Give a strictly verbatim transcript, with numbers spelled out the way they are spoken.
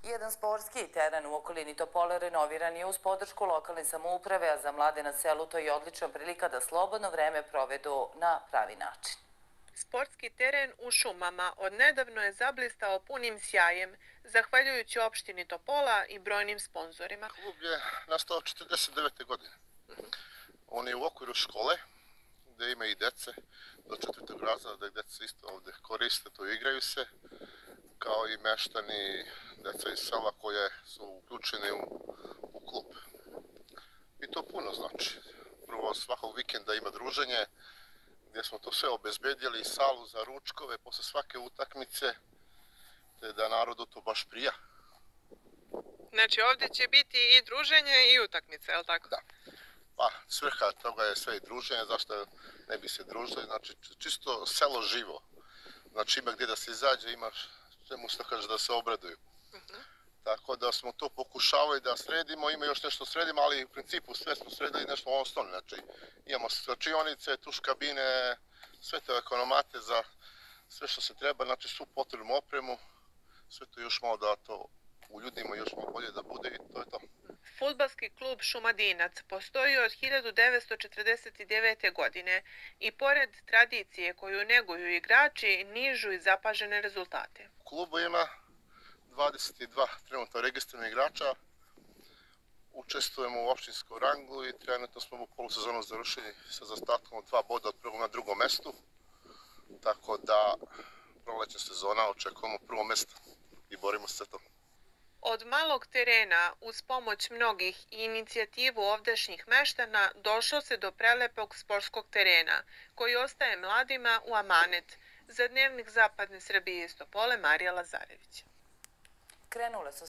Jedan sportski teren u okolini Topole renoviran je uz podršku lokalne samouprave, a za mlade na selu to je odlična prilika da slobodno vreme provedu na pravi način. Sportski teren u Šumama odnedavno je zablistao punim sjajem, zahvaljujući opštini Topola i brojnim sponzorima. Klub je nastao četrdeset devete godine. On je u okviru škole, gde ima i dece do četvrtog razreda, da deca isto ovde koriste, to igraju se, kao i meštani, deca iz sela koje su uključeni u, u klub. I to puno znači. Prvo, svakog vikenda ima druženje, gdje smo to sve obezbedili, salu za ručkove posle svake utakmice, te da narodu to baš prija. Znači ovdje će biti i druženje i utakmice, je li tako? Da. Pa, svrha toga je sve i druženje, zašto ne bi se družili, znači čisto selo živo. Znači ima gdje da se izađe, ima čemu što kaže da se obraduju. Uh-huh. Tako da smo to pokušavali da sredimo, ima još nešto sredimo, ali u principu sve smo sredili nešto osnovno. Znači imamo slačionice, tuš kabine, sve te ekonomate za sve što se treba, znači svu potrebnu opremu, sve to još malo da to u ljudima još malo bolje da bude i to je to. Fudbalski klub Šumadinac postoji od hiljadu devetsto četrdeset devete. godine i pored tradicije koju neguju igrači, nižu i zapažene rezultate. U klubu ima dvadeset dva trenutno registriranih igrača, učestvujemo u opštinskom rangu i trenutno smo u polusezonu završili sa zaostatkom od dva boda od prvog na drugom mestu, tako da prolećna sezona očekujemo prvo mesto i borimo se za to. Od malog terena, uz pomoć mnogih i inicijativu ovdašnjih meštana, došlo se do prelepog sportskog terena, koji ostaje mladima u amanet. Za Dnevnik Zapadne Srbije iz Topole, Marija Lazarević. Krenule su